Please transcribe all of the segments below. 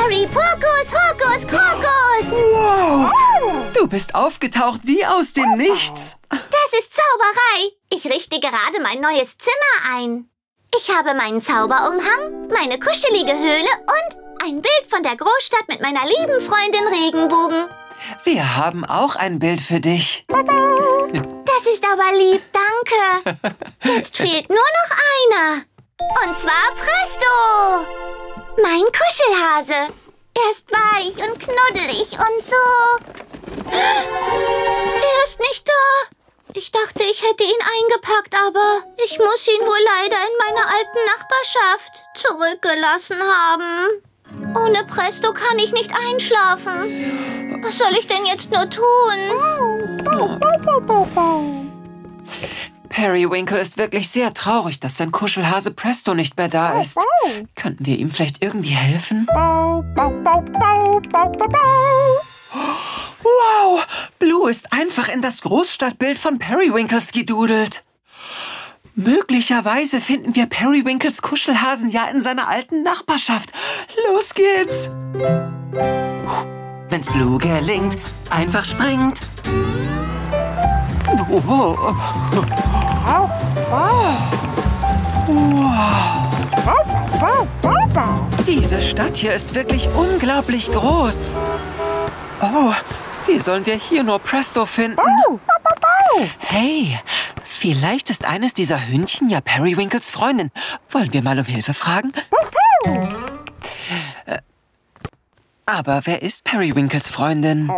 Harry, Pokus, Hokus, Krokus! Wow! Du bist aufgetaucht wie aus dem Nichts. Das ist Zauberei. Ich richte gerade mein neues Zimmer ein. Ich habe meinen Zauberumhang, meine kuschelige Höhle und ein Bild von der Großstadt mit meiner lieben Freundin Regenbogen. Wir haben auch ein Bild für dich. Das ist aber lieb, danke. Jetzt fehlt nur noch einer. Und zwar Presto! Mein Kuschelhase. Er ist weich und knuddelig und so. Er ist nicht da. Ich dachte, ich hätte ihn eingepackt, aber ich muss ihn wohl leider in meiner alten Nachbarschaft zurückgelassen haben. Ohne Presto kann ich nicht einschlafen. Was soll ich denn jetzt nur tun? Periwinkle ist wirklich sehr traurig, dass sein Kuschelhase Presto nicht mehr da ist. Könnten wir ihm vielleicht irgendwie helfen? Wow! Blue ist einfach in das Großstadtbild von Periwinkles gedudelt. Möglicherweise finden wir Periwinkles Kuschelhasen ja in seiner alten Nachbarschaft. Los geht's! Wenn's Blue gelingt, einfach springt. Wow. Diese Stadt hier ist wirklich unglaublich groß. Oh, wie sollen wir hier nur Presto finden? Hey, vielleicht ist eines dieser Hündchen ja Periwinkles Freundin. Wollen wir mal um Hilfe fragen? Aber wer ist Periwinkles Freundin?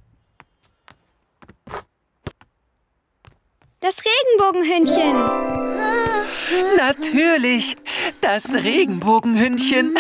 Das Regenbogenhündchen. Natürlich, das Regenbogenhündchen.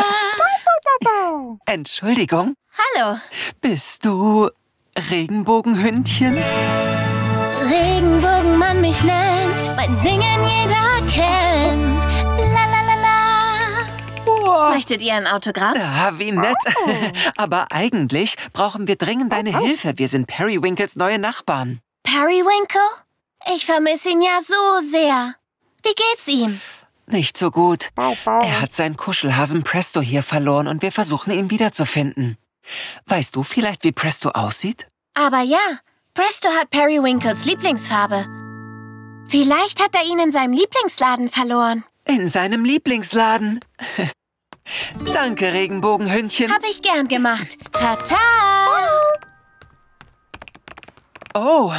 Entschuldigung, Hallo. bist du Regenbogenhündchen? Regenbogen man mich nennt, mein Singen jeder kennt. La la la la. Wow. Möchtet ihr ein Autogramm? Ja, wie nett. Aber eigentlich brauchen wir dringend deine Hilfe. Wir sind Periwinkles neue Nachbarn. Periwinkle? Ich vermisse ihn ja so sehr. Wie geht's ihm? Nicht so gut. Er hat seinen Kuschelhasen Presto hier verloren und wir versuchen, ihn wiederzufinden. Weißt du vielleicht, wie Presto aussieht? Aber ja, Presto hat Periwinkles Lieblingsfarbe. Vielleicht hat er ihn in seinem Lieblingsladen verloren. In seinem Lieblingsladen. Danke, Regenbogenhündchen. Hab ich gern gemacht. Tata! Oh,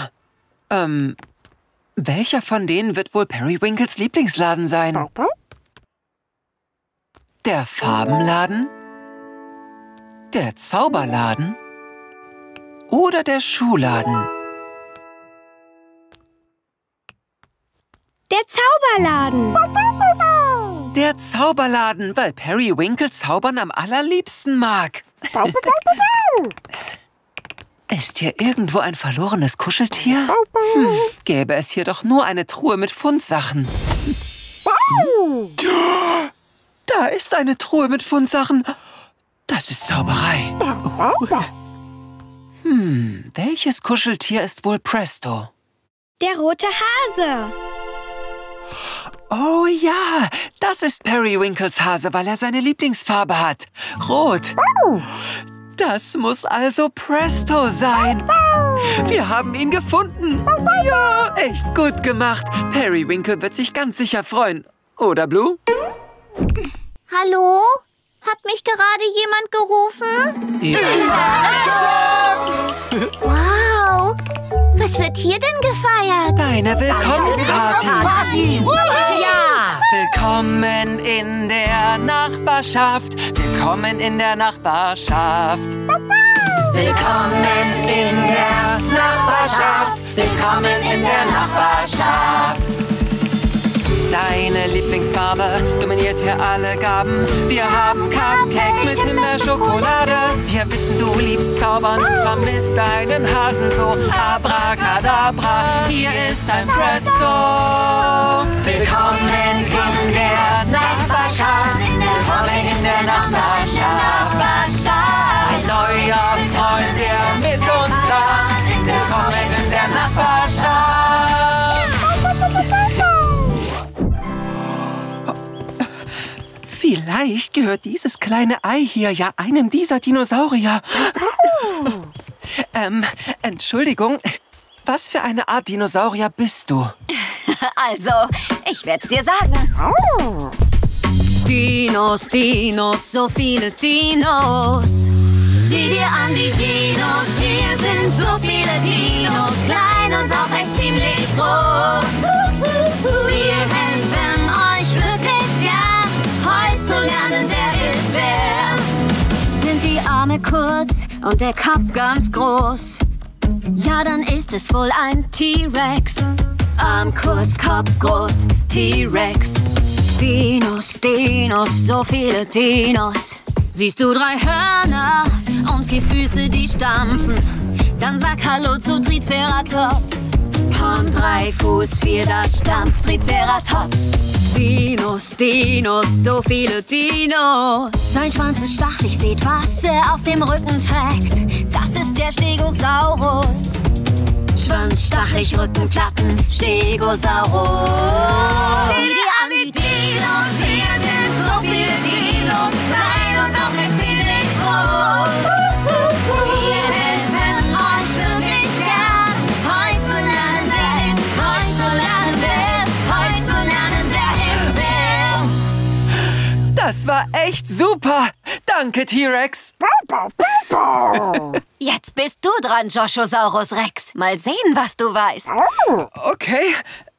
welcher von denen wird wohl Periwinkles Lieblingsladen sein? Der Farbenladen? Der Zauberladen? Oder der Schuhladen? Der Zauberladen. Der Zauberladen, weil Periwinkle Zaubern am allerliebsten mag. Ist hier irgendwo ein verlorenes Kuscheltier? Gäbe es hier doch nur eine Truhe mit Fundsachen. Da ist eine Truhe mit Fundsachen. Das ist Zauberei. Welches Kuscheltier ist wohl Presto? Der rote Hase. Oh ja, das ist Periwinkles Hase, weil er seine Lieblingsfarbe hat. Rot. Das muss also Presto sein. Wir haben ihn gefunden. Ja, echt gut gemacht. Periwinkle wird sich ganz sicher freuen. Oder, Blue? Hallo? Hat mich gerade jemand gerufen? Wow! Was wird hier denn gefeiert? Deine Willkommensparty. Ja! Willkommen in der Nachbarschaft. Willkommen in der Nachbarschaft. Willkommen in der Nachbarschaft. Willkommen in der Nachbarschaft. Deine Lieblingsfarbe dominiert hier alle Gaben. Wir haben Cupcakes mit Himbeerschokolade. Wir wissen, du liebst Zaubern und vermisst deinen Hasen so. Abracadabra, hier ist ein Presto. Willkommen in der Nachbarschaft. Willkommen in der Nachbarschaft. Ein neuer Freund, der mit uns da. Willkommen in der Nachbarschaft. Vielleicht gehört dieses kleine Ei hier ja einem dieser Dinosaurier. Entschuldigung, was für eine Art Dinosaurier bist du? Also, ich werd's dir sagen. Dinos, Dinos, so viele Dinos. Sieh dir an die Dinos, hier sind so viele Dinos. Klein und auch echt ziemlich groß. Wir helfen euch wirklich gern, heute zu lernen, wer ist wer. Sind die Arme kurz und der Kopf ganz groß? Ja, dann ist es wohl ein T-Rex. Arm kurz, Kopf groß, T-Rex. Dinos, Dinos, so viele Dinos. Siehst du 3 Hörner und 4 Füße, die stampfen? Dann sag Hallo zu Triceratops. Und 3 Fuß, 4, da stampft Triceratops. Dinos, Dinos, so viele Dinos. Sein Schwanz ist stachelig, seht, was er auf dem Rücken trägt. Das ist der Stegosaurus. Schwanz, stachelig, Rückenplatten, Stegosaurus. Sieh dir an die Dinos, hier sind so viele Dinos. Klein und auch nicht ziemlich groß. Wir helfen euch wirklich gern, heute zu lernen, wer ist, heute zu lernen, wer ist, heute zu lernen, wer ist, wer. Das war echt super. Danke, T-Rex. Jetzt bist du dran, Joshosaurus Rex. Mal sehen, was du weißt. Okay.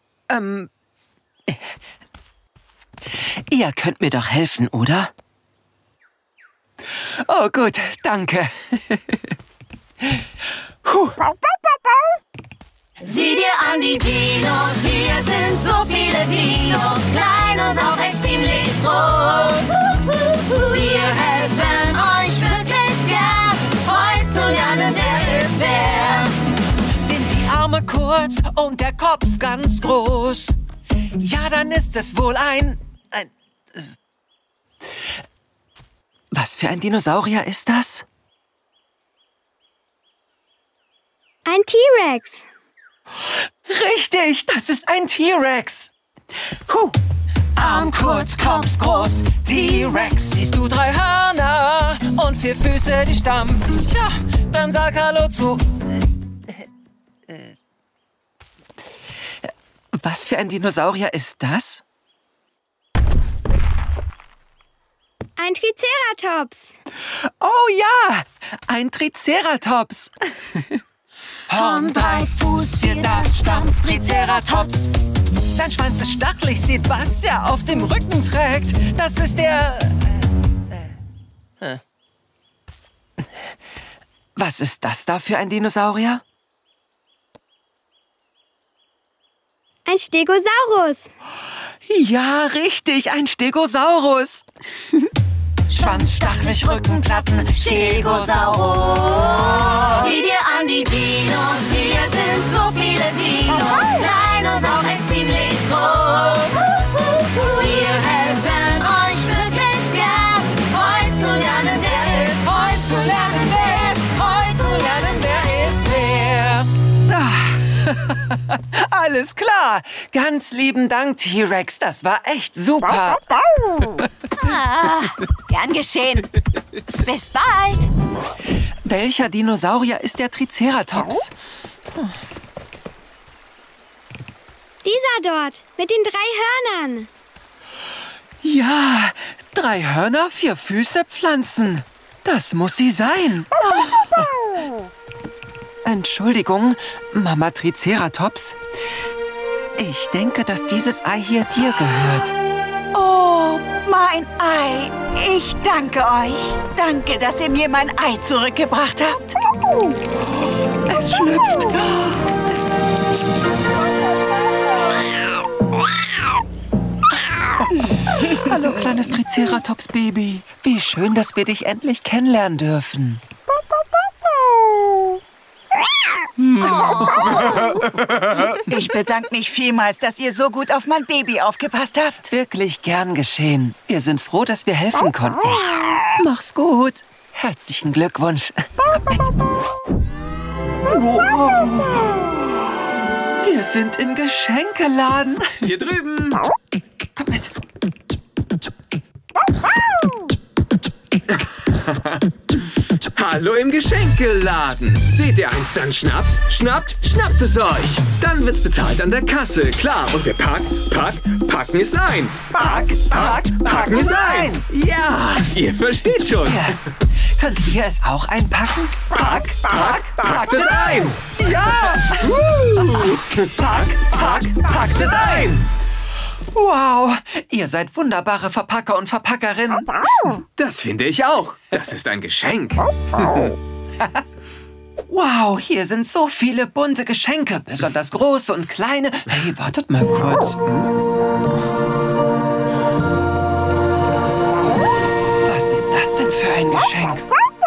Ihr könnt mir doch helfen, oder? Oh, gut, danke. Sieh dir an die Dinos, hier sind so viele Dinos. Klein und auch echt ziemlich groß. Wir helfen euch wirklich gern, heute zu lernen, wer ist wer. Sind die Arme kurz und der Kopf ganz groß? Ja, dann ist es wohl Was für ein Dinosaurier ist das? Ein T-Rex. Richtig, das ist ein T-Rex. Arm kurz, Kopf groß, T-Rex. Siehst du 3 Hörner und 4 Füße, die stampfen? Tja, dann sag Hallo zu... Was für ein Dinosaurier ist das? Ein Triceratops. Oh ja, ein Triceratops. Und 3 Fuß, 4 Dach stampft Triceratops. Sein Schwanz ist stachelig, seht, was er auf dem Rücken trägt. Das ist der... Was ist das da für ein Dinosaurier? Ein Stegosaurus. Ja, richtig, ein Stegosaurus. Schwanz, stachelig, Rückenplatten, Stegosaurus. Sieh dir an die Dinos, hier sind so viele Dinos. Klein und auch echt ziemlich groß. Wir helfen euch wirklich gern, heute zu lernen, wer ist, heute zu lernen, wer ist, heute zu lernen, wer ist wer. Alles klar. Ganz lieben Dank, T-Rex. Das war echt super. Gern geschehen. Bis bald. Welcher Dinosaurier ist der Triceratops? Dieser dort, mit den 3 Hörnern. Ja, 3 Hörner, 4 Füße, Pflanzen. Das muss sie sein. Entschuldigung, Mama Triceratops. Ich denke, dass dieses Ei hier dir gehört. Oh, mein Ei. Ich danke euch. Danke, dass ihr mir mein Ei zurückgebracht habt. Es schlüpft. Hallo, kleines Triceratops-Baby. Wie schön, dass wir dich endlich kennenlernen dürfen. Ich bedanke mich vielmals, dass ihr so gut auf mein Baby aufgepasst habt. Wirklich gern geschehen. Wir sind froh, dass wir helfen konnten. Mach's gut. Herzlichen Glückwunsch. Komm mit. Wow. Wir sind im Geschenkeladen. Hier drüben. Komm mit. Hallo im Geschenkeladen. Seht ihr eins, dann schnappt es euch. Dann wird's bezahlt an der Kasse, klar. Und wir packen es ein. Packen es ein. Ja, ihr versteht schon. Ja. Könnt ihr es auch einpacken? Packt es ein. Ja! Packt es ein. Wow, ihr seid wunderbare Verpacker und Verpackerinnen. Das finde ich auch. Das ist ein Geschenk. Wow, hier sind so viele bunte Geschenke, besonders große und kleine. Hey, wartet mal kurz. Was ist das denn für ein Geschenk?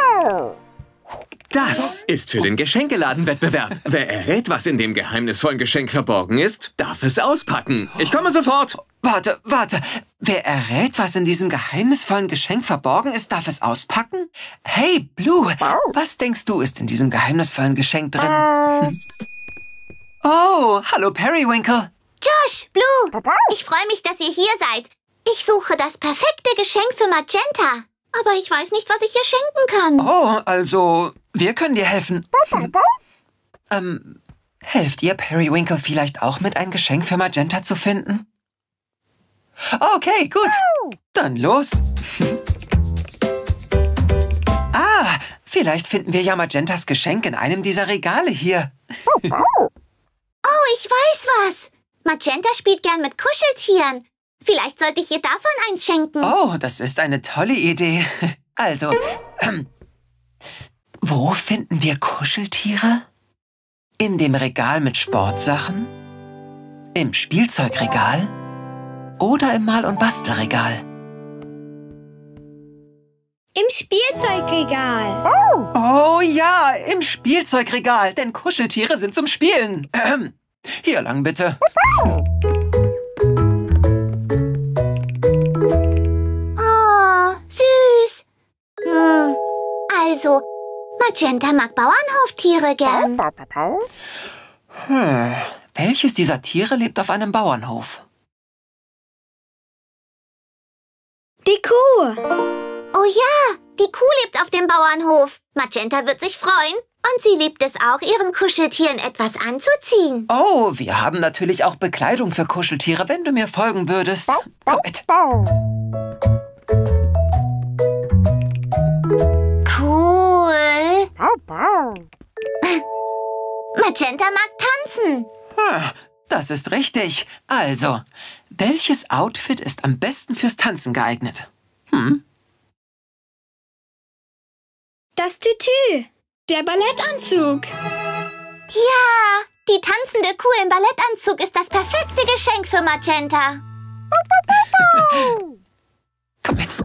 Das ist für den Geschenkeladenwettbewerb. Wer errät, was in dem geheimnisvollen Geschenk verborgen ist, darf es auspacken. Ich komme sofort. Warte. Wer errät, was in diesem geheimnisvollen Geschenk verborgen ist, darf es auspacken? Hey, Blue, was denkst du, ist in diesem geheimnisvollen Geschenk drin? Oh, hallo Periwinkle. Josh, Blue, ich freue mich, dass ihr hier seid. Ich suche das perfekte Geschenk für Magenta. Aber ich weiß nicht, was ich ihr schenken kann. Oh, also, wir können dir helfen. Helft ihr Periwinkle vielleicht auch mit, ein Geschenk für Magenta zu finden? Okay, gut. Dann los. Vielleicht finden wir ja Magentas Geschenk in einem dieser Regale hier. Oh, ich weiß was. Magenta spielt gern mit Kuscheltieren. Vielleicht sollte ich ihr davon eins schenken. Oh, das ist eine tolle Idee. Also, wo finden wir Kuscheltiere? In dem Regal mit Sportsachen? Im Spielzeugregal? Oder im Mal- und Bastelregal? Im Spielzeugregal. Oh ja, im Spielzeugregal, denn Kuscheltiere sind zum Spielen. Hier lang bitte. Süß. Also, Magenta mag Bauernhoftiere gern. Welches dieser Tiere lebt auf einem Bauernhof? Die Kuh. Oh ja, die Kuh lebt auf dem Bauernhof. Magenta wird sich freuen. Und sie liebt es auch, ihren Kuscheltieren etwas anzuziehen. Oh, wir haben natürlich auch Bekleidung für Kuscheltiere, wenn du mir folgen würdest. Komm mit. Cool. Magenta mag tanzen. Das ist richtig. Also, welches Outfit ist am besten fürs Tanzen geeignet? Das Tütü. Der Ballettanzug. Ja, die tanzende Kuh im Ballettanzug ist das perfekte Geschenk für Magenta. Komm mit.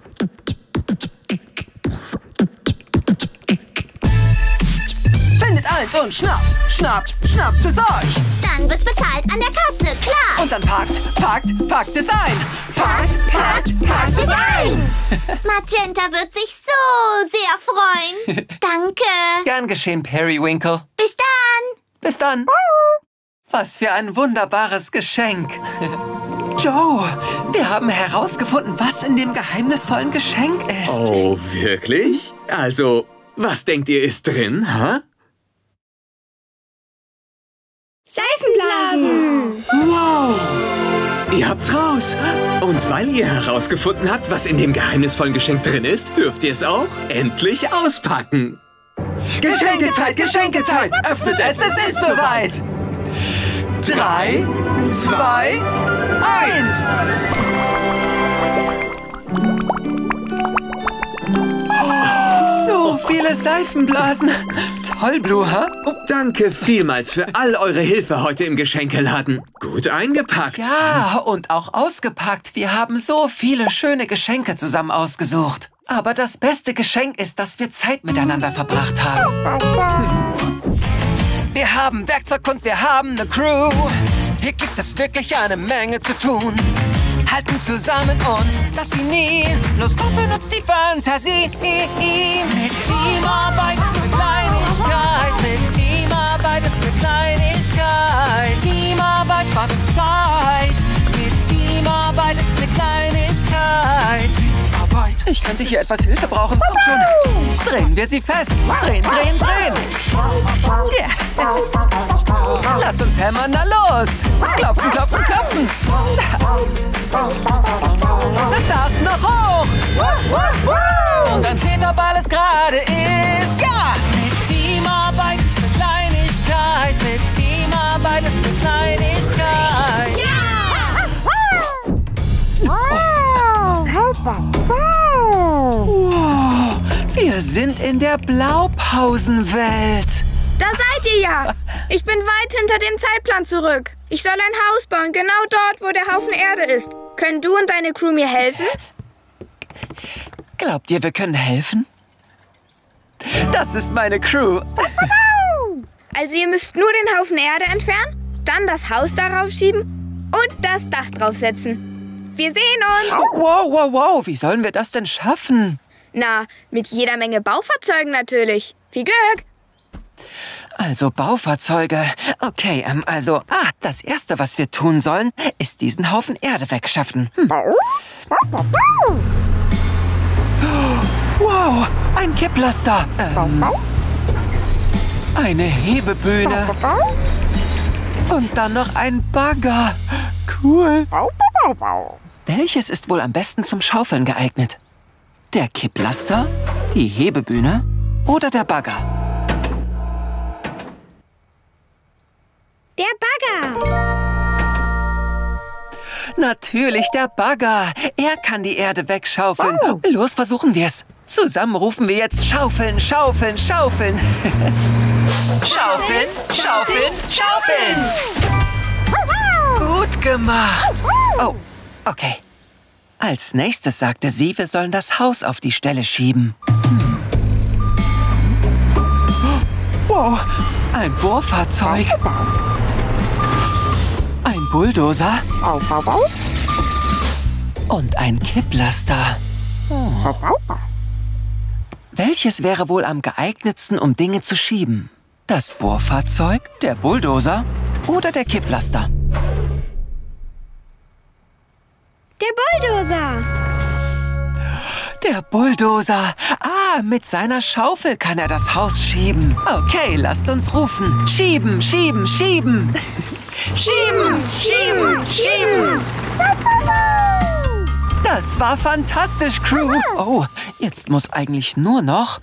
Findet eins und schnappt es euch. Dann wird's bezahlt an der Kasse, klar. Und dann packt es ein. Packt es ein. Magenta wird sich so sehr freuen. Danke. Gern geschehen, Periwinkle. Bis dann. Bis dann. Was für ein wunderbares Geschenk. Joe, wir haben herausgefunden, was in dem geheimnisvollen Geschenk ist. Oh, wirklich? Also, was denkt ihr ist drin, ha? Seifenblasen. Wow! Ihr habt's raus. Und weil ihr herausgefunden habt, was in dem geheimnisvollen Geschenk drin ist, dürft ihr es auch endlich auspacken. Geschenkezeit! Öffnet es ist soweit! 3, 2, 1! So viele Seifenblasen! Toll, Blue, ha? Danke vielmals für all eure Hilfe heute im Geschenkeladen. Gut eingepackt. Ja, und auch ausgepackt. Wir haben so viele schöne Geschenke zusammen ausgesucht. Aber das beste Geschenk ist, dass wir Zeit miteinander verbracht haben. Wir haben Werkzeug und wir haben eine Crew. Hier gibt es wirklich eine Menge zu tun. Halten zusammen und das wie nie. Los, komm, benutzt die Fantasie. Mit Teamarbeit ist eine Kleinigkeit. Mit Teamarbeit ist eine Kleinigkeit. Teamarbeit spart uns Zeit. Mit Teamarbeit ist eine Kleinigkeit. Teamarbeit. Ich könnte hier etwas Hilfe brauchen. Kommt schon. Drehen wir sie fest. Drehen, drehen, drehen. Yeah. Lasst uns hämmern, na los. Klopfen, klopfen, klopfen. Das Dach noch hoch. Und dann seht, ob alles gerade ist. Ja! Mit Teamarbeit ist eine Kleinigkeit. Mit Teamarbeit ist eine Kleinigkeit. Wow, wir sind in der Blaupausenwelt. Da seid ihr ja. Ich bin weit hinter dem Zeitplan zurück. Ich soll ein Haus bauen, genau dort, wo der Haufen Erde ist. Können du und deine Crew mir helfen? Glaubt ihr, wir können helfen? Das ist meine Crew. Also ihr müsst nur den Haufen Erde entfernen, dann das Haus darauf schieben und das Dach draufsetzen. Wir sehen uns. Wow, wow, wow. Wie sollen wir das denn schaffen? Na, mit jeder Menge Baufahrzeugen natürlich. Viel Glück. Also Baufahrzeuge. Okay, das Erste, was wir tun sollen, ist diesen Haufen Erde wegschaffen. Wow, ein Kipplaster. Eine Hebebühne. Und dann noch ein Bagger. Cool. Welches ist wohl am besten zum Schaufeln geeignet? Der Kipplaster, die Hebebühne oder der Bagger? Der Bagger. Natürlich der Bagger. Er kann die Erde wegschaufeln. Los, versuchen wir es. Zusammen rufen wir jetzt Schaufeln, Schaufeln, Schaufeln. Schaufeln, Schaufeln, Schaufeln. Gut gemacht. Oh, okay. Als nächstes sagte sie, wir sollen das Haus auf die Stelle schieben. Wow, ein Bohrfahrzeug. Ein Bulldozer. Und ein Kipplaster. Welches wäre wohl am geeignetsten, um Dinge zu schieben? Das Bohrfahrzeug, der Bulldozer oder der Kipplaster? Der Bulldozer. Der Bulldozer. Ah, mit seiner Schaufel kann er das Haus schieben. Okay, lasst uns rufen. Schieben, schieben, schieben. Schieben, schieben, schieben. Das war fantastisch, Crew. Oh, jetzt muss eigentlich nur noch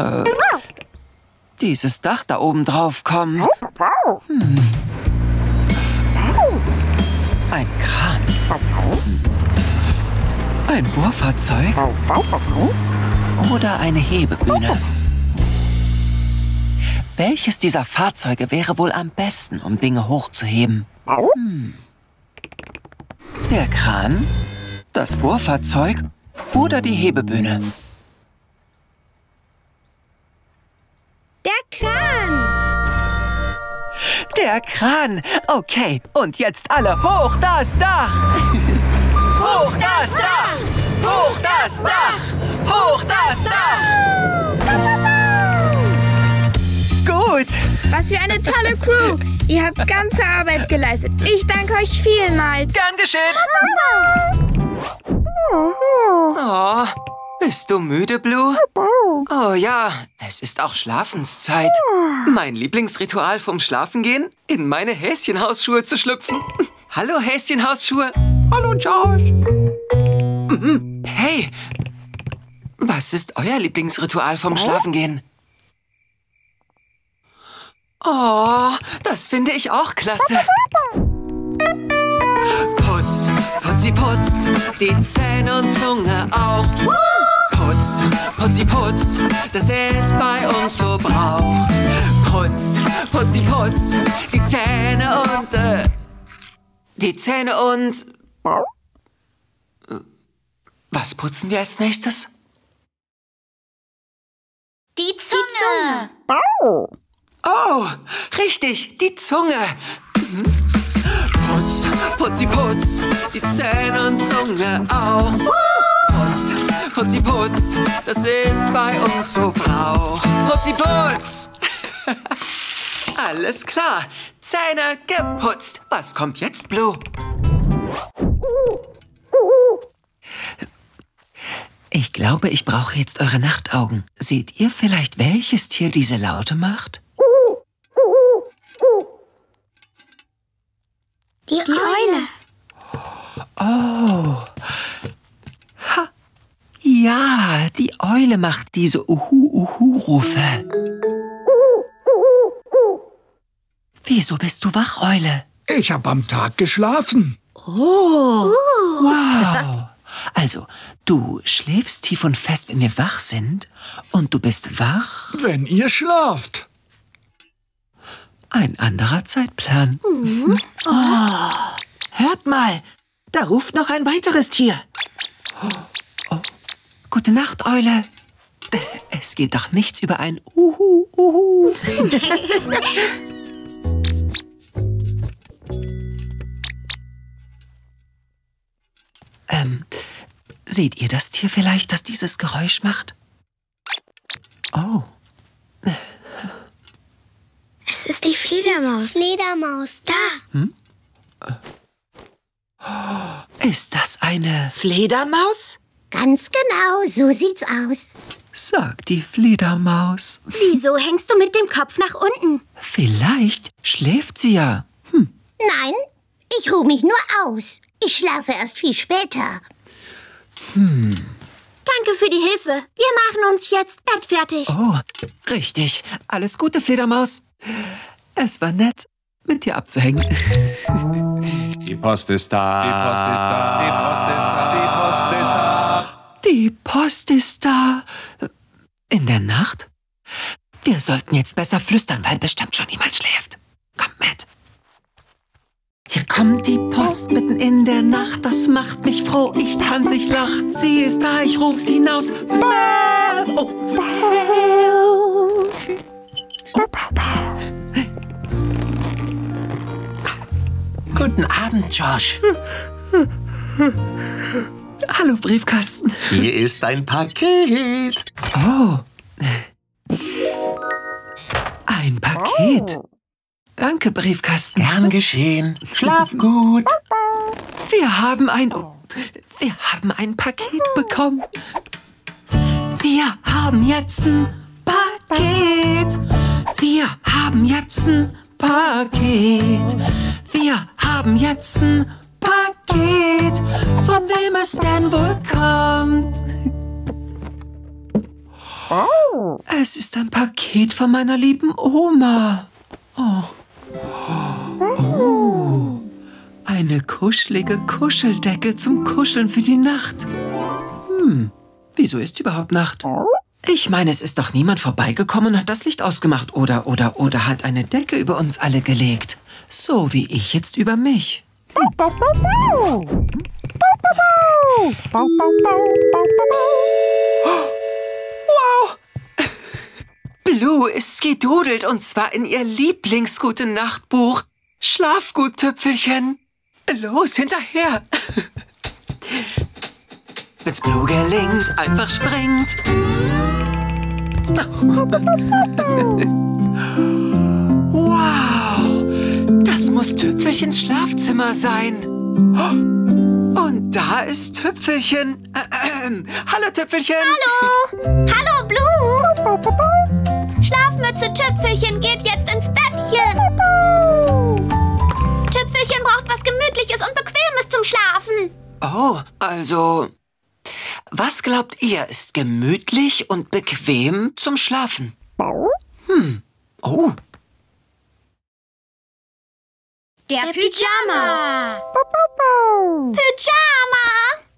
dieses Dach da oben drauf kommen. Ein Kran. Ein Bohrfahrzeug oder eine Hebebühne. Welches dieser Fahrzeuge wäre wohl am besten, um Dinge hochzuheben? Der Kran, das Bohrfahrzeug oder die Hebebühne? Der Kran. Der Kran. Okay, und jetzt alle hoch das Dach. Hoch das Dach! Hoch das Dach! Hoch das Dach! Gut! Was für eine tolle Crew! Ihr habt ganze Arbeit geleistet. Ich danke euch vielmals. Gern geschehen! Oh, bist du müde, Blue? Oh ja, es ist auch Schlafenszeit. Mein Lieblingsritual vom Schlafengehen? In meine Häschenhausschuhe zu schlüpfen. Hallo, Häschenhausschuhe. Hallo, Josh. Hey, was ist euer Lieblingsritual vom Schlafengehen? Oh, das finde ich auch klasse. Putz, putzi, putz, die Zähne und Zunge auch. Putz, putzi, putz, das ist bei uns so Brauch. Putz, putzi, putz, die Zähne und, was putzen wir als nächstes? Die Zunge. Oh, richtig, die Zunge. Putz, putzi, putz, die Zähne und Zunge auch. Putz, putzi, putz, das ist bei uns so Brauch. Putzi, putz. Alles klar, Zähne geputzt. Was kommt jetzt, Blue? Ich glaube, ich brauche jetzt eure Nachtaugen. Seht ihr vielleicht, welches Tier diese Laute macht? Die Eule. Oh. Ha. Ja, die Eule macht diese Uhu-Uhu-Rufe. Wieso bist du wach, Eule? Ich habe am Tag geschlafen. Oh. Wow. Also, du schläfst tief und fest, wenn wir wach sind, und du bist wach, wenn ihr schlaft. Ein anderer Zeitplan. Oh, hört mal, da ruft noch ein weiteres Tier. Oh. Gute Nacht, Eule. Es geht doch nichts über ein Uhu, Uhu. Seht ihr das Tier vielleicht, das dieses Geräusch macht? Oh. Es ist die Fledermaus. Fledermaus, da. Ist das eine Fledermaus? Ganz genau, so sieht's aus. Sagt die Fledermaus. Wieso hängst du mit dem Kopf nach unten? Vielleicht schläft sie ja. Nein, ich ruhe mich nur aus. Ich schlafe erst viel später. Danke für die Hilfe. Wir machen uns jetzt bettfertig. Oh, richtig. Alles Gute, Fledermaus. Es war nett, mit dir abzuhängen. Die Post ist da. Die Post ist da. Die Post ist da. Die Post ist da. Die Post ist da. In der Nacht? Wir sollten jetzt besser flüstern, weil bestimmt schon jemand schläft. Kommt mit. Hier kommt die Post mitten in der Nacht. Das macht mich froh. Ich tanze, ich lach. Sie ist da, ich ruf sie hinaus. Oh. Guten Abend, Josh. Hallo, Briefkasten. Hier ist dein Paket. Oh. Ein Paket. Danke, Briefkasten. Gern geschehen. Schlaf gut. Wir haben ein Paket bekommen. Wir haben jetzt ein Paket. Wir haben jetzt ein Paket. Wir haben jetzt ein Paket. Von wem es denn wohl kommt? Es ist ein Paket von meiner lieben Oma. Oh. Oh. Eine kuschelige Kuscheldecke zum Kuscheln für die Nacht. Wieso ist überhaupt Nacht? Ich meine, es ist doch niemand vorbeigekommen und hat das Licht ausgemacht oder hat eine Decke über uns alle gelegt. So wie ich jetzt über mich. Wow! Blue ist gedudelt und zwar in ihr Lieblings-Gute-Nacht-Buch. Schlaf gut, Tüpfelchen. Los, hinterher. Wenn's Blue gelingt, einfach springt. Wow, das muss Tüpfelchens Schlafzimmer sein. Und da ist Tüpfelchen. Hallo, Tüpfelchen. Hallo. Hallo, Blue. Schlafmütze Tüpfelchen geht jetzt ins Bettchen. Tüpfelchen braucht was Gemütliches und Bequemes zum Schlafen. Oh, also, was glaubt ihr, ist gemütlich und bequem zum Schlafen? Oh. Der Pyjama. Pyjama.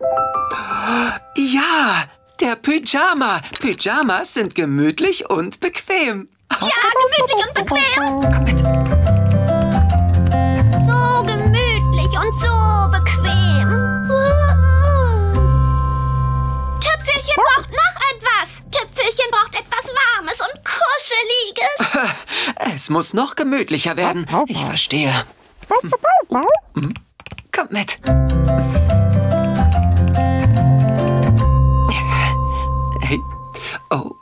Ja, der Pyjama. Pyjamas sind gemütlich und bequem. Ja, gemütlich und bequem. Komm mit. So gemütlich und so bequem. Tüpfelchen braucht noch etwas. Tüpfelchen braucht etwas Warmes und Kuscheliges. Es muss noch gemütlicher werden. Ich verstehe. Kommt mit. Hey. Oh.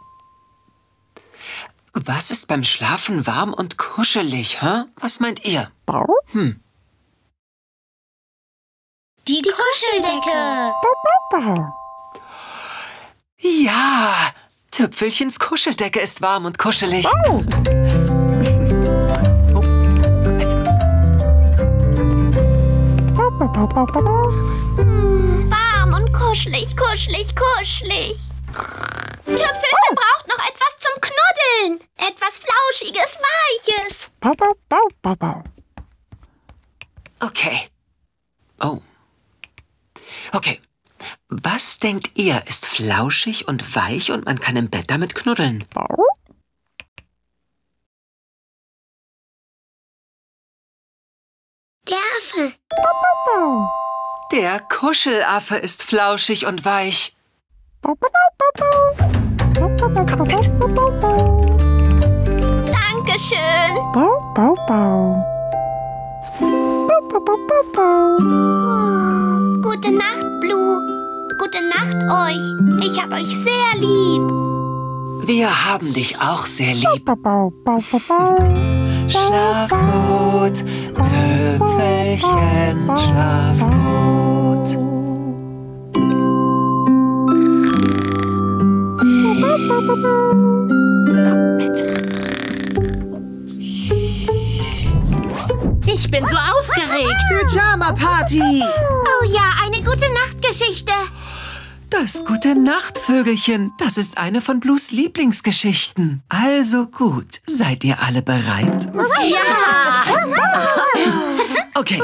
Was ist beim Schlafen warm und kuschelig, hä? Was meint ihr? Die Kuscheldecke. Ja, Tüpfelchens Kuscheldecke ist warm und kuschelig. Oh. Warm und kuschelig, kuschelig, kuschelig. Tüpfelchen braucht noch etwas zum Knuddeln. Etwas Flauschiges, Weiches. Okay. Oh. Okay. Was denkt ihr, ist flauschig und weich und man kann im Bett damit knuddeln? Der Affe. Der Kuschelaffe ist flauschig und weich. Kommt mit. Dankeschön. Gute Nacht, Blue. Gute Nacht euch. Ich hab euch sehr lieb. Wir haben dich auch sehr lieb. Schlaf gut, Tüpfelchen, schlaf gut. Komm mit. Ich bin so aufgeregt. Pyjama-Party! Oh ja, eine Gute-Nacht-Geschichte. Das Gute-Nacht-Vögelchen, das ist eine von Blues Lieblingsgeschichten. Also gut, seid ihr alle bereit? Ja! Okay.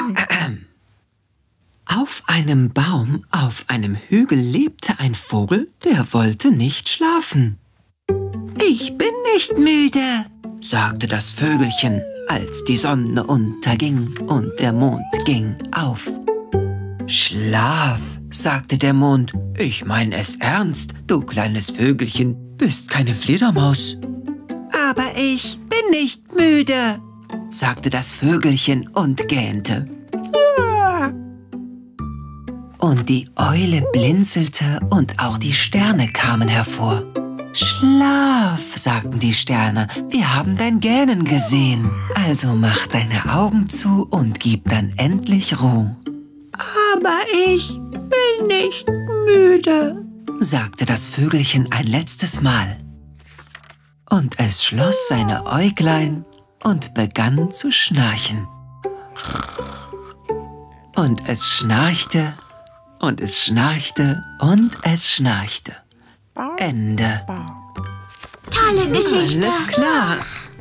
Auf einem Baum, auf einem Hügel lebte ein Vogel, der wollte nicht schlafen. Ich bin nicht müde, sagte das Vögelchen, als die Sonne unterging und der Mond ging auf. Schlaf, sagte der Mond. Ich meine es ernst, du kleines Vögelchen, bist keine Fledermaus. Aber ich bin nicht müde, sagte das Vögelchen und gähnte. Und die Eule blinzelte und auch die Sterne kamen hervor. Schlaf, sagten die Sterne, wir haben dein Gähnen gesehen. Also mach deine Augen zu und gib dann endlich Ruhe. Aber ich bin nicht müde, sagte das Vögelchen ein letztes Mal. Und es schloss seine Äuglein und begann zu schnarchen. Und es schnarchte, und es schnarchte, und es schnarchte. Ende. Tolle Geschichte. Alles klar.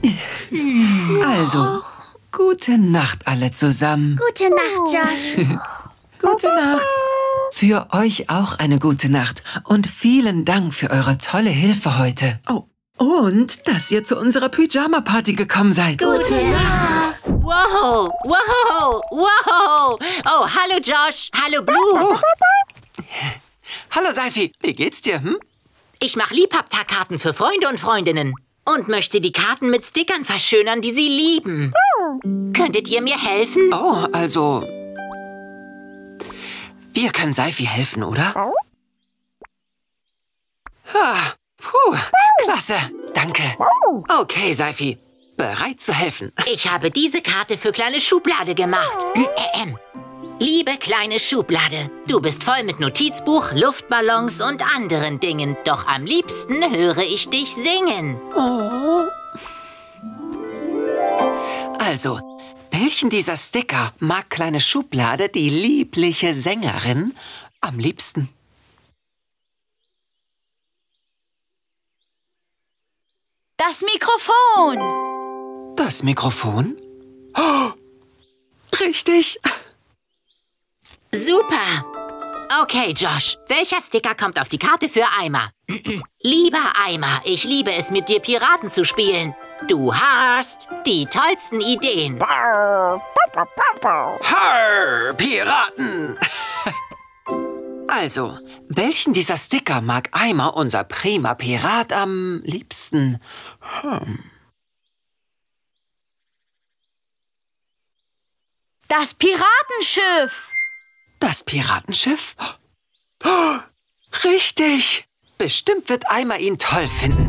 Also, gute Nacht alle zusammen. Gute Nacht, Josh. Gute Nacht. Für euch auch eine gute Nacht und vielen Dank für eure tolle Hilfe heute. Oh, und dass ihr zu unserer Pyjama-Party gekommen seid. Gute Nacht. Wow, wow, wow. Oh, hallo Josh. Hallo Blue. Oh. Hallo Seifi, wie geht's dir, hm? Ich mache Liebhabtagkarten für Freunde und Freundinnen und möchte die Karten mit Stickern verschönern, die sie lieben. Könntet ihr mir helfen? Oh, also... Wir können Seifi helfen, oder? Ah, puh, klasse, danke. Okay, Seifi, bereit zu helfen. Ich habe diese Karte für kleine Schublade gemacht. Liebe kleine Schublade, du bist voll mit Notizbuch, Luftballons und anderen Dingen. Doch am liebsten höre ich dich singen. Oh. Also, welchen dieser Sticker mag kleine Schublade, die liebliche Sängerin, am liebsten? Das Mikrofon. Das Mikrofon? Oh, richtig. Super. Okay, Josh, welcher Sticker kommt auf die Karte für Eimer? Lieber Eimer, ich liebe es, mit dir Piraten zu spielen. Du hast die tollsten Ideen. Harr, Piraten! Also, welchen dieser Sticker mag Eimer, unser prima Pirat, am liebsten? Das Piratenschiff. Das Piratenschiff? Oh, richtig! Bestimmt wird Eimer ihn toll finden.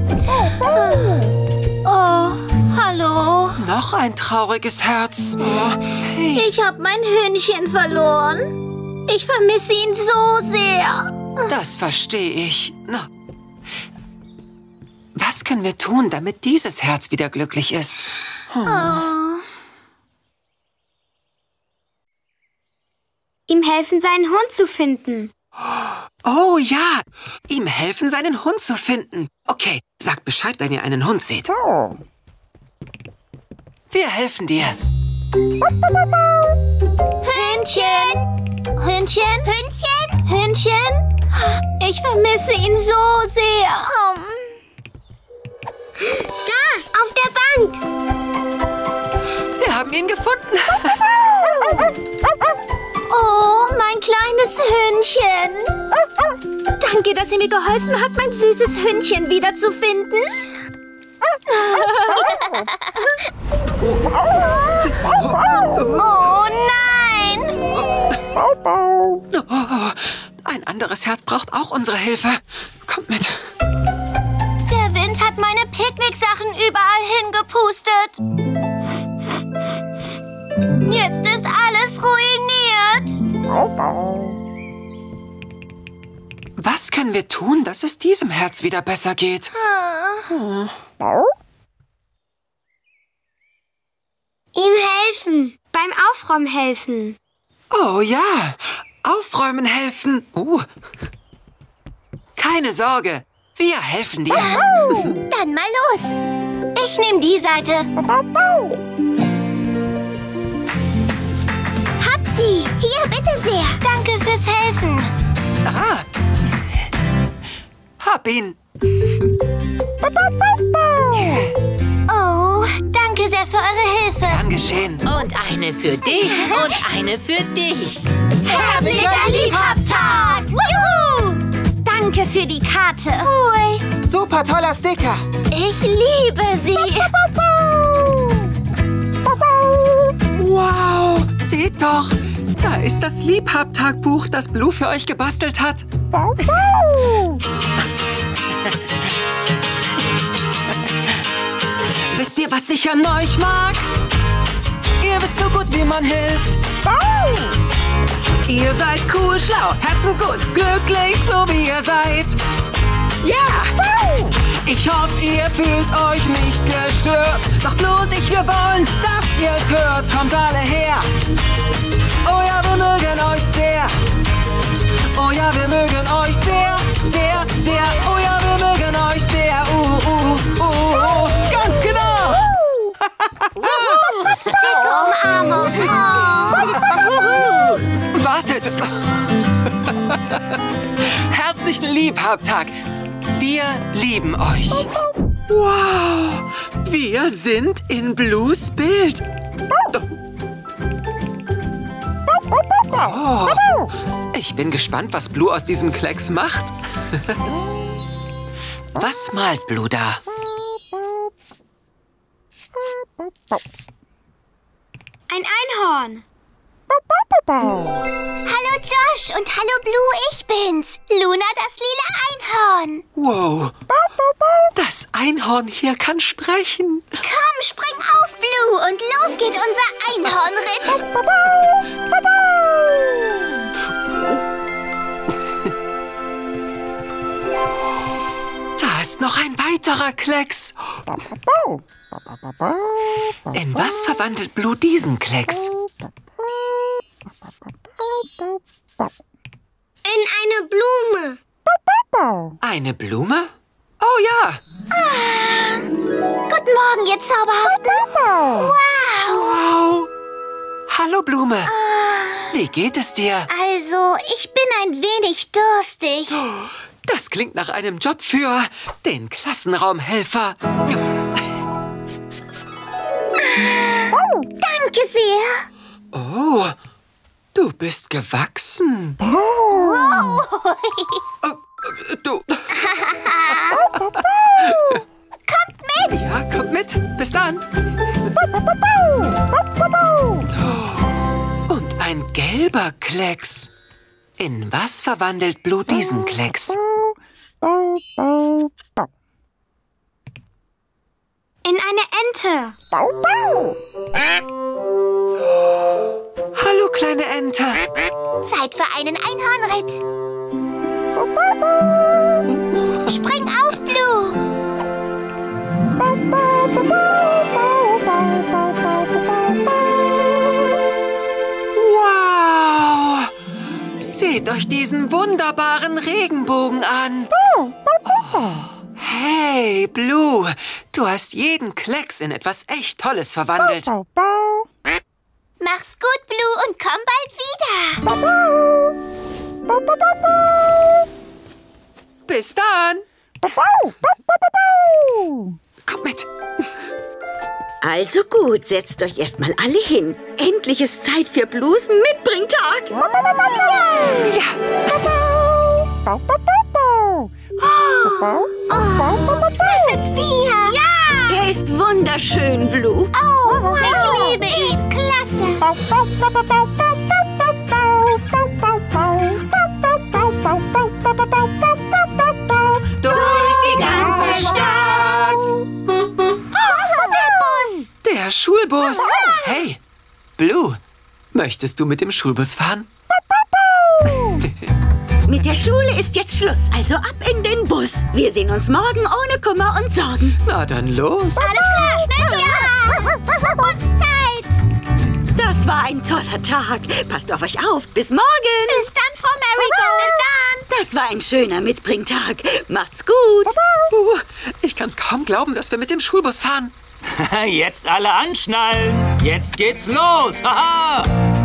Oh, hallo. Noch ein trauriges Herz. Oh, hey. Ich habe mein Hündchen verloren. Ich vermisse ihn so sehr. Das verstehe ich. Na. Was können wir tun, damit dieses Herz wieder glücklich ist? Ihm helfen, seinen Hund zu finden. Oh ja, ihm helfen, seinen Hund zu finden. Okay, sagt Bescheid, wenn ihr einen Hund seht. Wir helfen dir. Hündchen! Hündchen? Hündchen? Hündchen? Ich vermisse ihn so sehr. Da, auf der Bank. Wir haben ihn gefunden. Oh, mein kleines Hündchen. Danke, dass ihr mir geholfen habt, mein süßes Hündchen wiederzufinden. Oh nein! Ein anderes Herz braucht auch unsere Hilfe. Kommt mit. Der Wind hat meine Picknicksachen überall hingepustet. Jetzt ist alles ruiniert. Was können wir tun, dass es diesem Herz wieder besser geht? Ihm helfen. Beim Aufräumen helfen. Oh ja, aufräumen helfen. Keine Sorge, wir helfen dir. Dann mal los. Ich nehme die Seite. Hab sie. Hier, bitte sehr. Danke fürs Helfen. Ah, hab ihn. Oh, danke sehr für eure Hilfe. Gern geschehen. Und eine für dich und eine für dich. Herzlicher Liebhabtag! Juhu! Danke für die Karte. Super toller Sticker. Ich liebe sie. Wow, seht doch. Da ist das Liebhabtagbuch, das Blue für euch gebastelt hat. Wisst ihr, was ich an euch mag? Ihr wisst so gut, wie man hilft. Ihr seid cool, schlau, herzensgut, glücklich, so wie ihr seid. Ja! Ich hoffe, ihr fühlt euch nicht gestört. Doch Blue und ich, wir wollen, dass ihr es hört. Kommt alle her. Oh ja, wir mögen euch sehr. Oh ja, wir mögen euch sehr, sehr, sehr. Oh ja, wir mögen euch sehr. Ganz genau. Dicke Umarmung. Wartet. Herzlichen Liebhabtag. Wir lieben euch. Wow, wir sind in Blues Bild. Oh, ich bin gespannt, was Blue aus diesem Klecks macht. Was malt Blue da? Ein Einhorn. Hallo Josh und hallo Blue, ich bin's. Luna, das lila Einhorn. Wow, das Einhorn hier kann sprechen. Komm, spring auf, Blue, und los geht unser Einhornritt. Da ist noch ein weiterer Klecks. In was verwandelt Blue diesen Klecks? In eine Blume. Eine Blume? Oh ja. Guten Morgen, ihr Zauberhaften. Wow. Hallo Blume. Wie geht es dir? Also, ich bin ein wenig durstig. Das klingt nach einem Job für den Klassenraumhelfer. Danke sehr. Oh, du bist gewachsen. Wow. Du. Kommt mit. Ja, kommt mit. Bis dann. Und ein gelber Klecks. In was verwandelt Blue diesen Klecks? In eine Ente. Hallo, kleine Ente. Zeit für einen Einhornritt. Spring auf, Blue! Wow! Seht euch diesen wunderbaren Regenbogen an. Oh. Hey, Blue, du hast jeden Klecks in etwas echt Tolles verwandelt. Mach's gut, Blue, und komm bald wieder. Bis dann. Kommt mit. Also gut, setzt euch erstmal alle hin. Endlich ist Zeit für Blues Mitbringtag. Ja. Das sind wir. Ja! Er ist wunderschön, Blue. Oh, wow. Ich liebe ihn. Ist klasse. Durch die ganze Stadt. Der Bus. Der Schulbus. Hey, Blue, möchtest du mit dem Schulbus fahren? Mit der Schule ist jetzt Schluss, also ab in den Bus. Wir sehen uns morgen ohne Kummer und Sorgen. Na dann los. Alles klar, schnell zum Bus. Buszeit. Das war ein toller Tag. Passt auf euch auf. Bis morgen. Bis dann, Frau Marigold. Bis dann. Das war ein schöner Mitbringtag. Macht's gut. Ich kann's kaum glauben, dass wir mit dem Schulbus fahren. Jetzt alle anschnallen. Jetzt geht's los. Haha.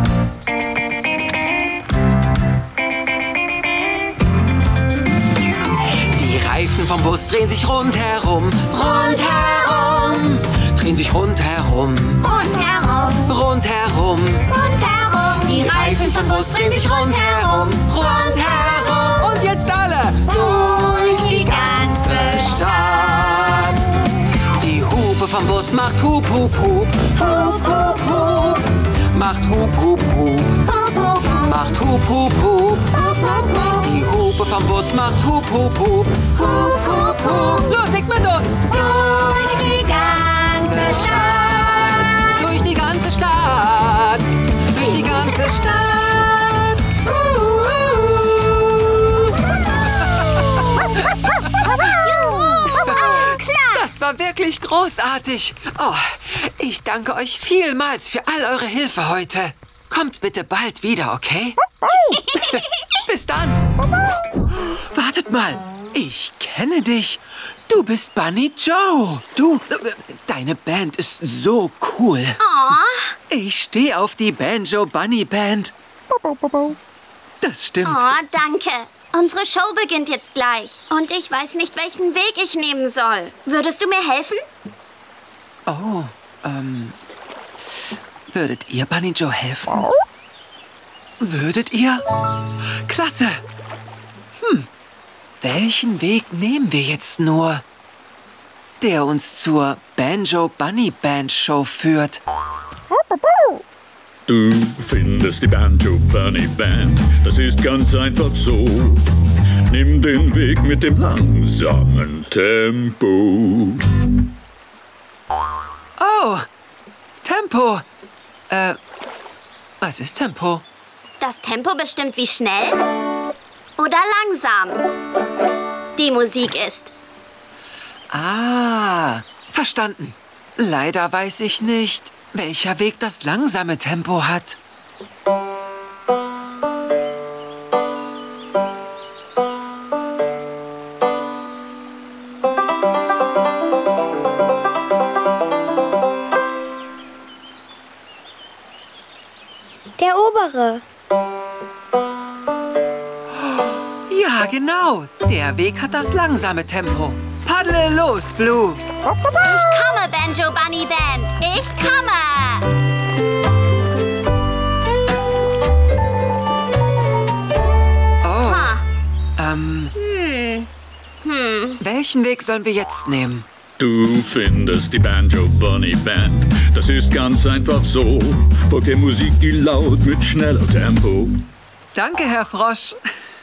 Die Reifen vom Bus drehen sich rundherum. Rundherum. Drehen sich rundherum. Rundherum. Rundherum. Rundherum. Die Reifen vom Bus drehen sich rundherum. Rundherum. Und jetzt alle. Durch die ganze Stadt. Die Hupe vom Bus macht Hup, Hup, Hup. Hup, Hup, Hup. Macht Hup, Hup, Hup. Hup, hup, hup. Macht Hup, Hup, Hup. Hup, hup, hup. Die Hupe vom Bus macht Hup, Hup, Hup. Hup, hup, hup. Los, singt mit uns. Durch die ganze Stadt. Durch die ganze Stadt. Durch die ganze Stadt. Juhu, alles klar. Das war wirklich großartig. Oh, ich danke euch vielmals für all eure Hilfe heute. Kommt bitte bald wieder, okay? Bis dann. Wartet mal. Ich kenne dich. Du bist Bunny Joe. Deine Band ist so cool. Oh. Ich stehe auf die Banjo Bunny Band. Das stimmt. Oh, danke. Unsere Show beginnt jetzt gleich. Und ich weiß nicht, welchen Weg ich nehmen soll. Würdest du mir helfen? Oh, würdet ihr Bunny Joe helfen? Würdet ihr? Klasse. Welchen Weg nehmen wir jetzt nur, der uns zur Banjo Bunny Band Show führt? Du findest die Banjo Bunny Band, das ist ganz einfach so. Nimm den Weg mit dem langsamen Tempo. Oh, Tempo. Was ist Tempo? Das Tempo bestimmt, wie schnell oder langsam die Musik ist. Ah, verstanden. Leider weiß ich nicht, welcher Weg das langsame Tempo hat. Der obere. Ja, genau. Der Weg hat das langsame Tempo. Paddle los, Blue. Ich komme, Banjo Bunny Band. Ich komme. Oh. Huh. Welchen Weg sollen wir jetzt nehmen? Du findest die Banjo Bunny Band, das ist ganz einfach so. Folge Musik, die laut mit schneller Tempo. Danke, Herr Frosch.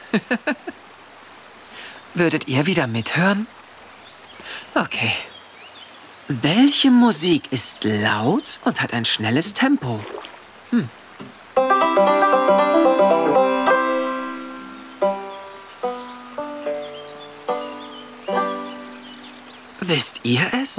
Würdet ihr wieder mithören? Okay. Welche Musik ist laut und hat ein schnelles Tempo? Wisst ihr es?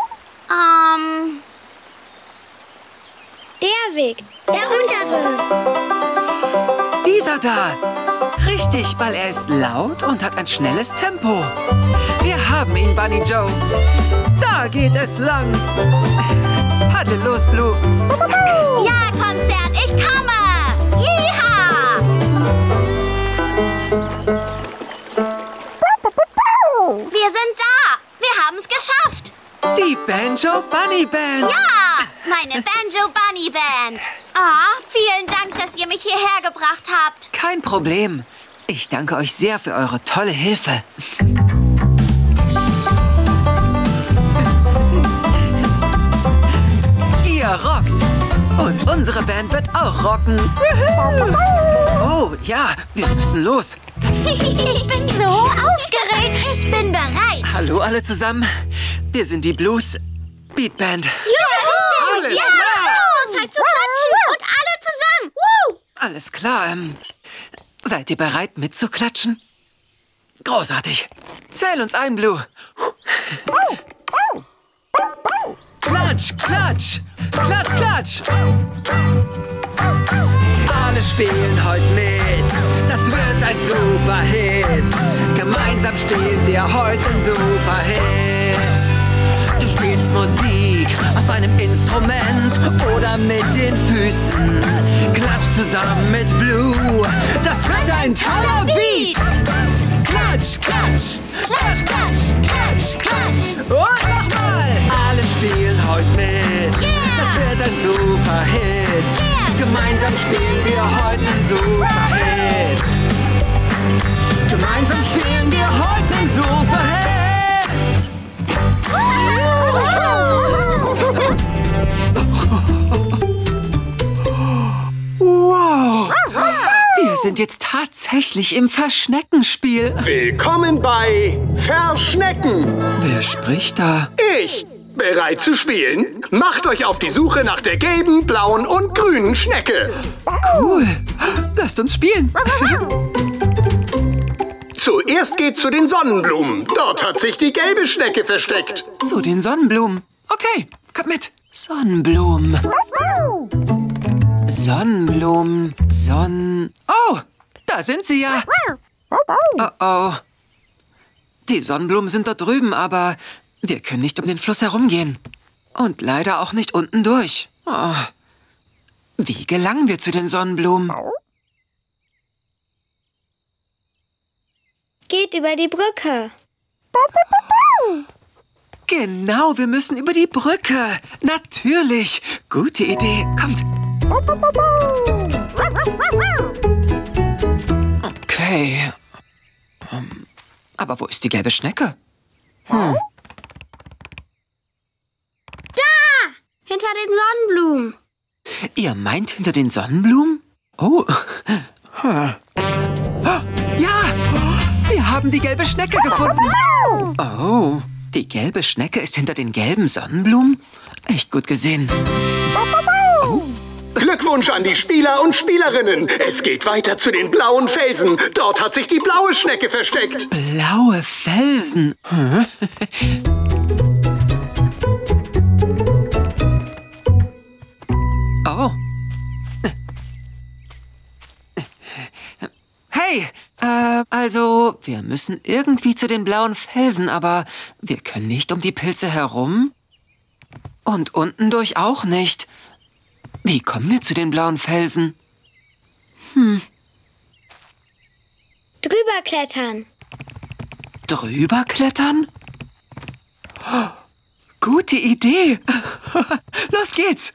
Der Weg. Der untere. Dieser da. Richtig, weil er ist laut und hat ein schnelles Tempo. Wir haben ihn, Bunny Joe. Da geht es lang. Paddel los, Blue. Danke. Ja, Konzert, ich komme. Yeehaw! Wir sind da. Wir haben es geschafft. Die Banjo Bunny Band. Ja, meine Banjo Bunny Band. Vielen Dank, dass ihr mich hierher gebracht habt. Kein Problem. Ich danke euch sehr für eure tolle Hilfe. Ihr rockt. Und unsere Band wird auch rocken. Oh, ja, wir müssen los. Ich bin so aufgeregt. Ich bin bereit. Hallo alle zusammen. Wir sind die Blues Beat Band. Juhu! Alles Ja, klar. Zeit zu klatschen. Und alle zusammen. Woo! Alles klar. Seid ihr bereit mitzuklatschen? Großartig. Zähl uns ein, Blue. Klatsch, klatsch. Klatsch, klatsch. Alle spielen heute mit. Das wird ein Superhit. Gemeinsam spielen wir heute einen Superhit. Du spielst Musik auf einem Instrument oder mit den Füßen. Klatsch zusammen mit Blue. Das wird ein toller Beat. Klatsch, klatsch. Klatsch, klatsch. Klatsch, klatsch. Und nochmal. Alle spielen heute mit. Das wird ein Superhit. Gemeinsam spielen wir heute einen Superhit. Gemeinsam spielen wir heute einen Superhit. Wow! Wir sind jetzt tatsächlich im Verschneckenspiel. Willkommen bei Verschnecken. Wer spricht da? Ich. Bereit zu spielen? Macht euch auf die Suche nach der gelben, blauen und grünen Schnecke. Cool. Lasst uns spielen. Zuerst geht zu den Sonnenblumen. Dort hat sich die gelbe Schnecke versteckt. Zu den Sonnenblumen. Okay, kommt mit. Sonnenblumen. Sonnenblumen. Oh, da sind sie ja. Oh, oh. Die Sonnenblumen sind dort drüben, aber wir können nicht um den Fluss herumgehen. Und leider auch nicht unten durch. Oh. Wie gelangen wir zu den Sonnenblumen? Geht über die Brücke. Genau, wir müssen über die Brücke. Natürlich. Gute Idee. Kommt. Okay. Aber wo ist die gelbe Schnecke? Da! Hinter den Sonnenblumen. Ihr meint hinter den Sonnenblumen? Oh. Ja! Wir haben die gelbe Schnecke gefunden. Oh, die gelbe Schnecke ist hinter den gelben Sonnenblumen? Echt gut gesehen. Oh. Glückwunsch an die Spieler und Spielerinnen. Es geht weiter zu den blauen Felsen. Dort hat sich die blaue Schnecke versteckt. Blaue Felsen? Oh. Hey, also, wir müssen irgendwie zu den blauen Felsen, aber wir können nicht um die Pilze herum. Und unten durch auch nicht. Wie kommen wir zu den blauen Felsen? Drüber klettern. Drüber klettern? Oh, gute Idee. Los geht's.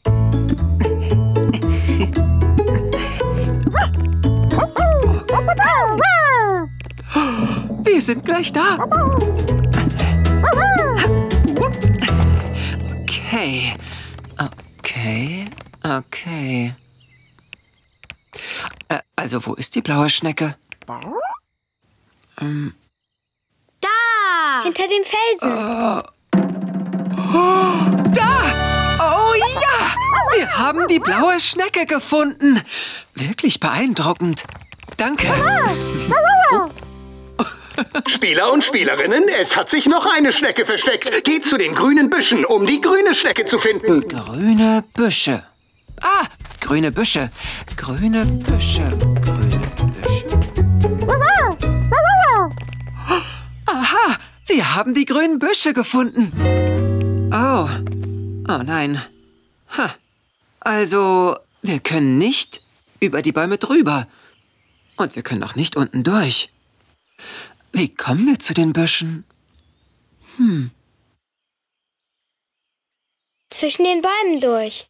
Wir sind gleich da. Okay. Okay. Also, wo ist die blaue Schnecke? Da! Hinter dem Felsen. Da! Oh ja! Wir haben die blaue Schnecke gefunden. Wirklich beeindruckend. Danke. Spieler und Spielerinnen, es hat sich noch eine Schnecke versteckt. Geht zu den grünen Büschen, um die grüne Schnecke zu finden. Grüne Büsche. Ah, grüne Büsche. Grüne Büsche. Grüne Büsche. Aha, wir haben die grünen Büsche gefunden. Oh. Oh nein. Ha. Also, wir können nicht über die Bäume drüber. Und wir können auch nicht unten durch. Wie kommen wir zu den Büschen? Zwischen den Bäumen durch.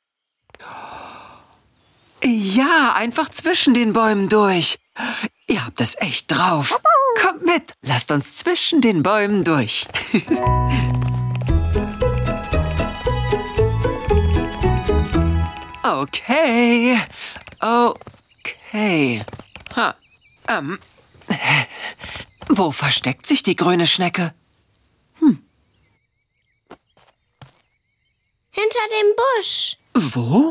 Ja, einfach zwischen den Bäumen durch. Ihr habt es echt drauf. Kommt mit, lasst uns zwischen den Bäumen durch. Okay. Okay. Ha. Wo versteckt sich die grüne Schnecke? Hinter dem Busch. Wo?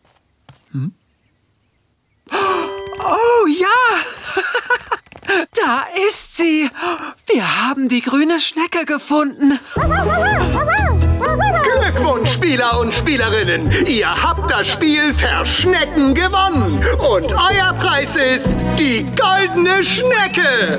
Oh ja! Da ist sie! Wir haben die grüne Schnecke gefunden. Glückwunsch, Spieler und Spielerinnen! Ihr habt das Spiel Verschnecken gewonnen. Und euer Preis ist die goldene Schnecke.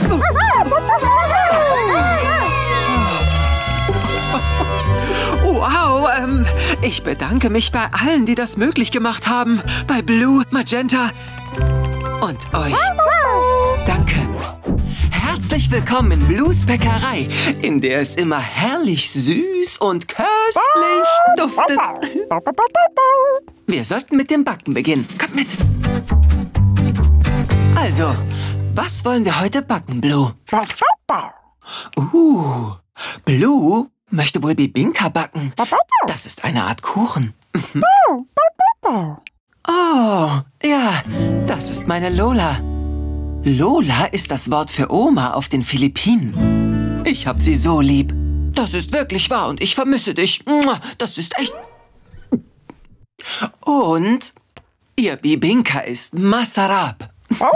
Wow, ich bedanke mich bei allen, die das möglich gemacht haben. Bei Blue, Magenta und euch. Danke. Herzlich willkommen in Blues Bäckerei, in der es immer herrlich süß und köstlich duftet. Wir sollten mit dem Backen beginnen. Kommt mit. Also, was wollen wir heute backen, Blue? Blue möchte wohl Bibinka backen. Das ist eine Art Kuchen. Oh, ja, das ist meine Lola. Lola ist das Wort für Oma auf den Philippinen. Ich hab sie so lieb. Das ist wirklich wahr und ich vermisse dich. Das ist echt... Und ihr Bibinka ist Masarap.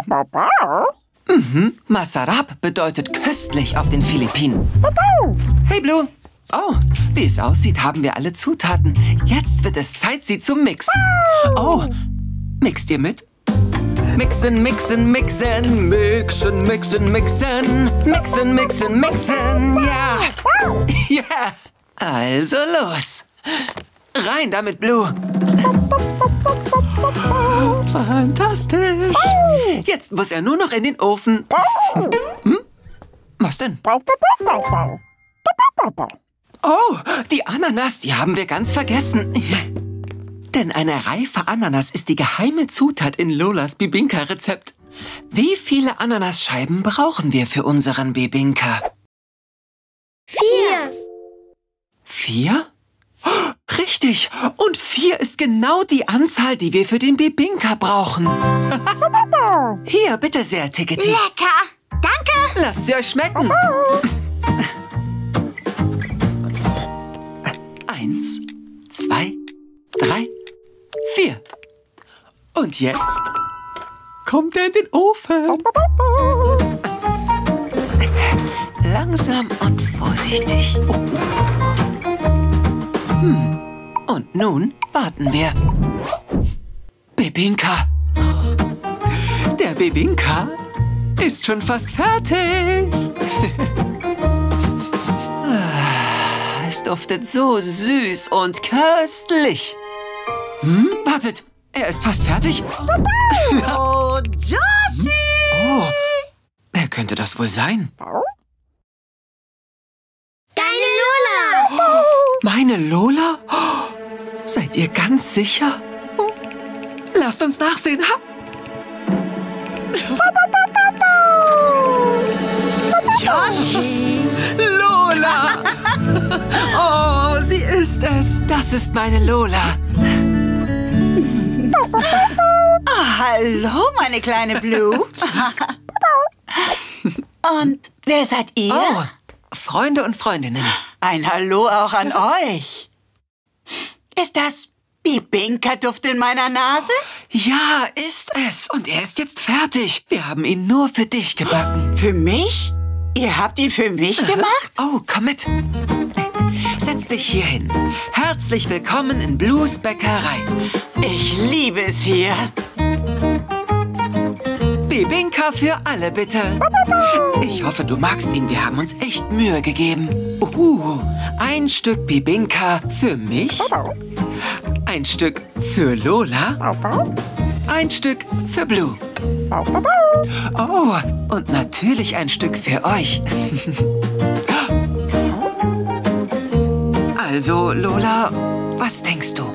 Masarap bedeutet köstlich auf den Philippinen. Hey, Blue. Oh, wie es aussieht, haben wir alle Zutaten. Jetzt wird es Zeit, sie zu mixen. Oh, mixt ihr mit? Mixen, mixen, mixen, mixen, mixen, mixen, mixen, mixen, mixen, ja. Ja, also los. Rein damit, Blue. Fantastisch. Jetzt muss er nur noch in den Ofen. Was denn? Oh, die Ananas, die haben wir ganz vergessen. Denn eine reife Ananas ist die geheime Zutat in Lolas Bibinka-Rezept. Wie viele Ananasscheiben brauchen wir für unseren Bibinka? 4. 4? Oh, richtig. Und 4 ist genau die Anzahl, die wir für den Bibinka brauchen. Hier, bitte sehr, Tickety. Lecker. Danke. Lasst sie euch schmecken. 1, 2, 3, 4. Und jetzt kommt er in den Ofen. Langsam und vorsichtig. Und nun warten wir. Bibinka. Der Bibinka ist schon fast fertig. Es duftet so süß und köstlich. Wartet, er ist fast fertig. Oh, Joshi! Oh, wer könnte das wohl sein? Deine Lola! Meine Lola? Oh, seid ihr ganz sicher? Lasst uns nachsehen. Joshi! Lola! Oh, sie ist es. Das ist meine Lola. Oh, hallo, meine kleine Blue. Und wer seid ihr? Oh, Freunde und Freundinnen. Ein Hallo auch an euch. Ist das Bibinka-Duft in meiner Nase? Ja, ist es. Und er ist jetzt fertig. Wir haben ihn nur für dich gebacken. Für mich? Ihr habt ihn für mich gemacht? Oh, komm mit. Setz dich hier hin. Herzlich willkommen in Blues Bäckerei. Ich liebe es hier. Bibinka für alle, bitte. Ich hoffe, du magst ihn. Wir haben uns echt Mühe gegeben. Ein Stück Bibinka für mich. Ein Stück für Lola. Ein Stück für Blue. Oh, und natürlich ein Stück für euch. Also, Lola, was denkst du?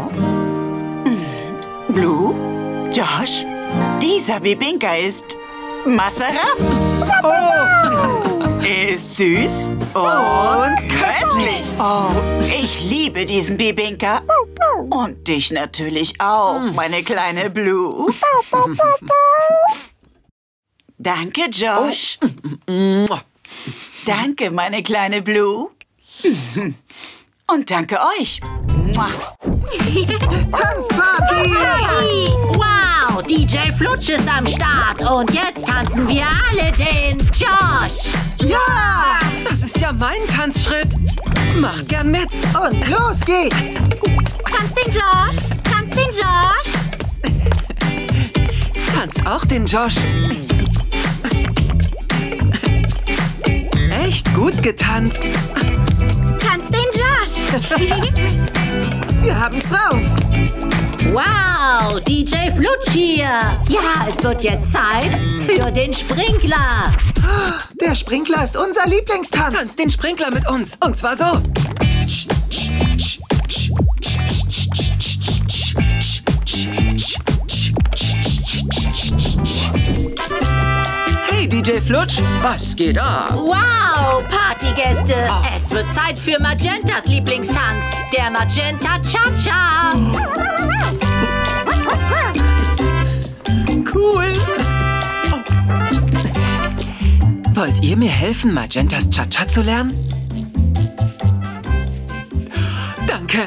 Blue? Josh? Dieser Bibinka ist Massaran. Oh! Er ist süß und köstlich. Oh, ich liebe diesen Bibinka. Und dich natürlich auch, meine kleine Blue. Danke, Josh. Danke, meine kleine Blue. Und danke euch. Tanzparty! Wow, DJ Flutsch ist am Start und jetzt tanzen wir alle den Josh. Ja, das ist ja mein Tanzschritt. Macht gern mit. Und los geht's. Tanz den Josh! Tanz den Josh! Tanzt auch den Josh. Echt gut getanzt. Tanz den Josh! Wir haben's drauf. Wow, DJ Flutsch hier. Ja, es wird jetzt Zeit für den Sprinkler. Der Sprinkler ist unser Lieblingstanz. Tanz den Sprinkler mit uns. Und zwar so. Hey, DJ Flutsch, was geht ab? Wow, Partygäste. Es wird Zeit für Magentas Lieblingstanz, der Magenta Cha-Cha. Cool. Wollt ihr mir helfen, Magentas Cha-Cha zu lernen? Danke.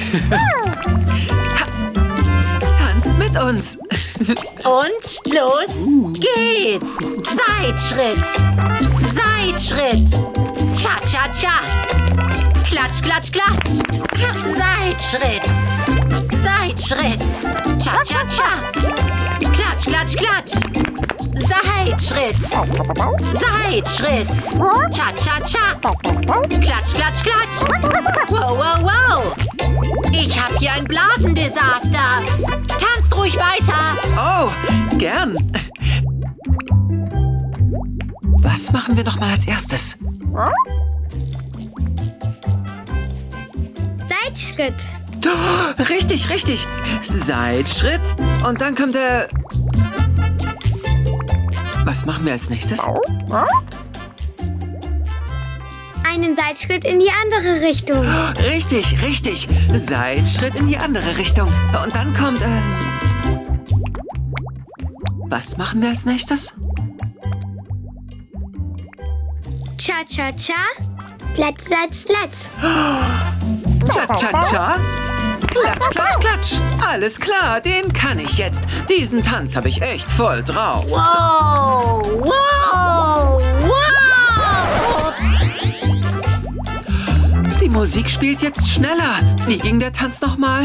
Tanzt mit uns. Und los geht's. Seitschritt. Seitschritt. Cha-Cha-Cha. Klatsch, klatsch, klatsch. Seitschritt. Seitschritt. Cha-Cha-Cha. Klatsch, klatsch, klatsch. Seitschritt. Seitschritt. Cha-Cha-Cha. Klatsch, klatsch, klatsch. Wow, wow, wow. Ich hab hier ein Blasendesaster. Tanzt ruhig weiter. Oh, gern. Was machen wir noch mal als erstes? Seitschritt. Oh, richtig, richtig. Seitschritt. Und dann kommt der... Was machen wir als nächstes? Einen Seitschritt in die andere Richtung. Richtig, richtig. Seitschritt in die andere Richtung. Und dann kommt... Was machen wir als nächstes? Cha-cha-cha. Platz, Platz, Platz. Cha-cha-cha. Klatsch, klatsch, klatsch. Alles klar, den kann ich jetzt. Diesen Tanz habe ich echt voll drauf. Wow, wow, wow. Die Musik spielt jetzt schneller. Wie ging der Tanz nochmal?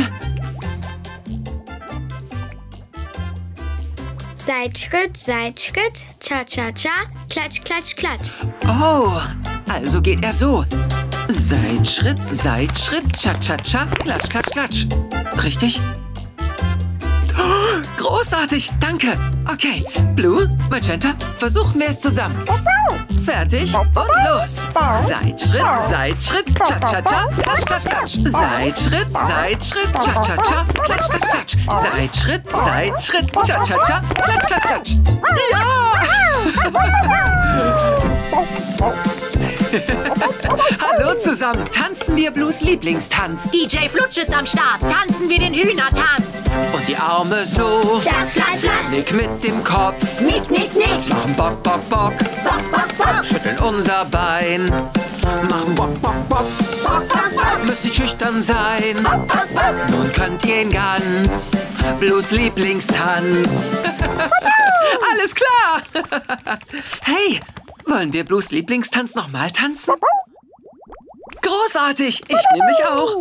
Seitschritt, Seitschritt, Cha-cha-cha, Klatsch, Klatsch, Klatsch. Oh, also geht er so. Seitschritt, Seitschritt, Cha-cha-cha, Klatsch, Klatsch, Klatsch. Richtig? Oh, großartig, danke. Okay, Blue, Magenta, versuchen wir es zusammen. Fertig und los. Seitschritt, Seitschritt, Cha-cha-cha, Klatsch, Klatsch, Klatsch. Seitschritt, Seitschritt, Cha-cha-cha, Klatsch, Klatsch, Klatsch. Seitschritt, Seitschritt, Cha-cha-cha, Klatsch, Klatsch, Klatsch. Ja! Hallo zusammen, tanzen wir Blues Lieblingstanz. DJ Flutsch ist am Start, tanzen wir den Hühnertanz. Und die Arme so. Flatt, flatt, flatt. Nick mit dem Kopf. Nick, nick, nick. Machen Bock, Bock, Bock. Bock, Bock, Bock. Schütteln unser Bein. Machen Bock, Bock, Bock. Bock, Bock, Bock. Müsst ihr schüchtern sein. Bock, Bock, Bock. Nun könnt ihr ihn ganz. Blues Lieblingstanz. Alles klar. Hey, Wollen wir Blues Lieblingstanz nochmal tanzen? Großartig! Ich nämlich auch.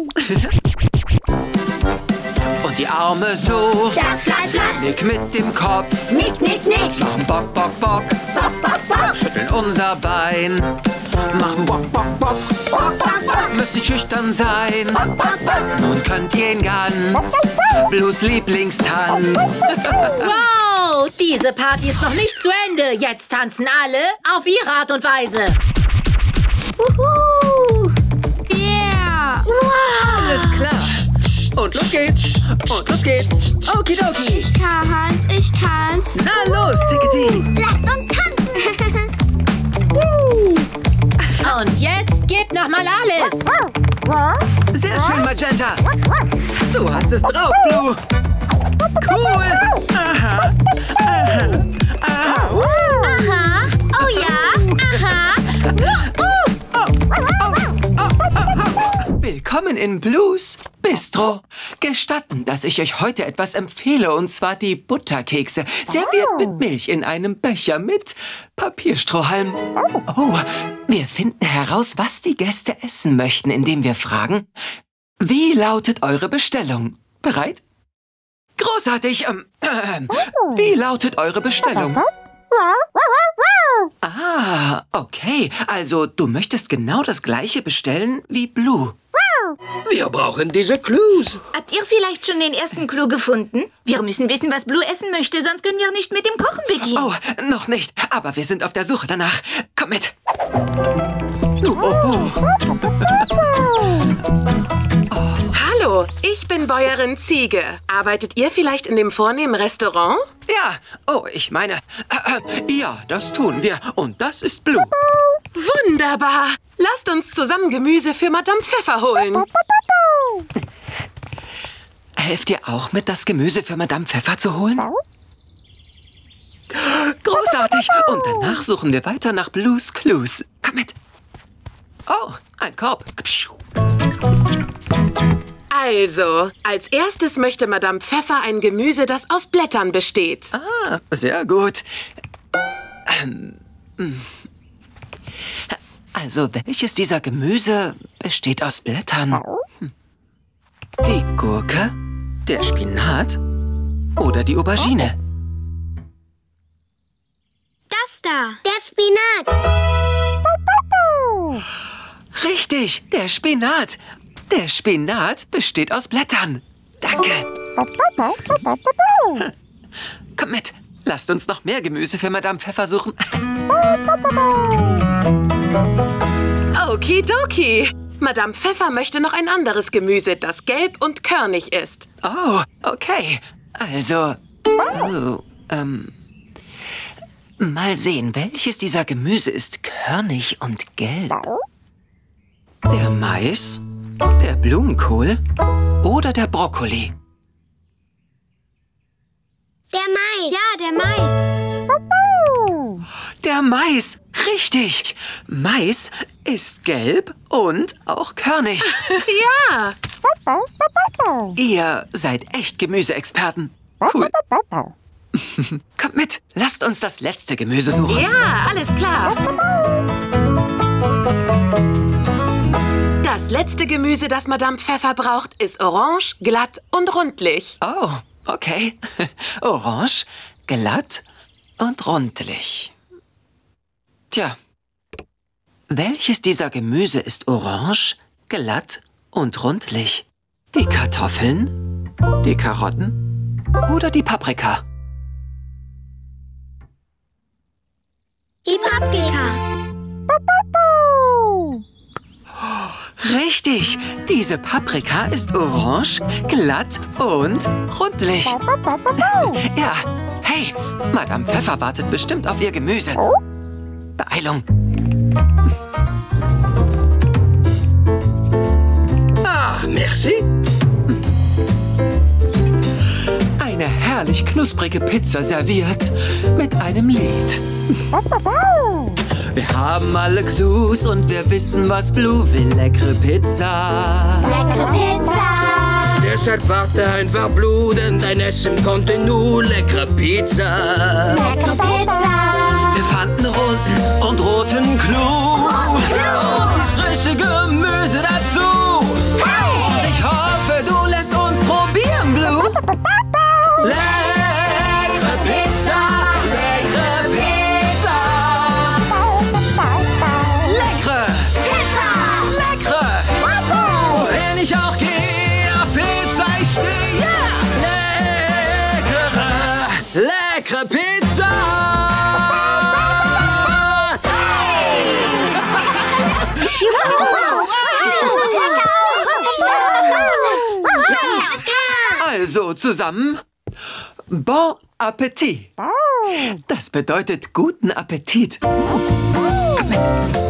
Und die Arme so. Flat, flat, flat. Nick mit dem Kopf. Nick, nick, nick. Machen Bock, Bock, Bock. Bock, Bock, Bock. Schütteln unser Bein. Machen Bock, Bock, Bock. Bock, Bock, Bock. Müsst ihr schüchtern sein. Bock, Bock, Bock. Nun könnt ihr ihn ganz. Blues Lieblingstanz. Wow, diese Party ist noch nicht zu Ende. Jetzt tanzen alle auf ihre Art und Weise. Yeah. Wow. Alles klar. Und los geht's. Und los geht's. Okidoki. Ich kann's. Na los, Tickety. Lasst uns tanzen. Und jetzt gebt noch mal alles. Sehr schön, Magenta. Du hast es drauf, Blue. Cool. Aha. Aha. Aha. Aha. Oh ja. Aha. Willkommen in Blues Bistro. Gestatten, dass ich euch heute etwas empfehle, und zwar die Butterkekse, serviert mit Milch in einem Becher mit Papierstrohhalm. Oh, wir finden heraus, was die Gäste essen möchten, indem wir fragen, wie lautet eure Bestellung? Bereit? Großartig. Wie lautet eure Bestellung? Ah, okay. Also, du möchtest genau das Gleiche bestellen wie Blue. Wir brauchen diese Clues. Habt ihr vielleicht schon den ersten Clou gefunden? Wir müssen wissen, was Blue essen möchte, sonst können wir nicht mit dem Kochen beginnen. Oh, noch nicht. Aber wir sind auf der Suche danach. Komm mit. Hallo, ich bin Bäuerin Ziege. Arbeitet ihr vielleicht in dem vornehmen Restaurant? Ja. Oh, ich meine, ja, das tun wir. Und das ist Blue. Wunderbar. Lasst uns zusammen Gemüse für Madame Pfeffer holen. Helft ihr auch mit, das Gemüse für Madame Pfeffer zu holen? Großartig. Und danach suchen wir weiter nach Blues Clues. Komm mit. Oh, ein Korb. Also, als erstes möchte Madame Pfeffer ein Gemüse, das aus Blättern besteht. Ah, sehr gut. Also, welches dieser Gemüse besteht aus Blättern? Die Gurke, der Spinat oder die Aubergine? Das da. Der Spinat. Richtig, der Spinat. Der Spinat besteht aus Blättern. Danke. Komm mit. Lasst uns noch mehr Gemüse für Madame Pfeffer suchen. Okidoki. Madame Pfeffer möchte noch ein anderes Gemüse, das gelb und körnig ist. Oh, okay. Also, mal sehen, welches dieser Gemüse ist körnig und gelb? Der Mais, der Blumenkohl oder der Brokkoli? Der Mais. Ja, der Mais. Der Mais, richtig. Mais ist gelb und auch körnig. Ja. Ihr seid echt Gemüseexperten. Cool. Kommt mit, lasst uns das letzte Gemüse suchen. Ja, alles klar. Das letzte Gemüse, das Madame Pfeffer braucht, ist orange, glatt und rundlich. Oh, okay. Orange, glatt und rundlich. Tja, welches dieser Gemüse ist orange, glatt und rundlich? Die Kartoffeln, die Karotten oder die Paprika? Die Paprika. Richtig, diese Paprika ist orange, glatt und rundlich. Ja, hey, Madame Pfeffer wartet bestimmt auf ihr Gemüse. Beeilung. Ah, merci. Eine herrlich knusprige Pizza serviert mit einem Lied. Wir haben alle Clues und wir wissen, was Blue will. Leckere Pizza. Leckere Pizza. Deshalb warte einfach Blue, denn dein Essen konnte nur leckere Pizza. Leckere Pizza. Wir fanden runden und roten Clou. Und das frische Gemüse dazu. Und ich hoffe, du lässt uns probieren, Blue. Leckere Pizza, leckere Pizza. Leckere Pizza, leckere. Wohin ich auch gehe, auf Pizza ich stehe. Leckere Pizza. Also zusammen, Bon Appetit. Das bedeutet guten Appetit. Komm mit.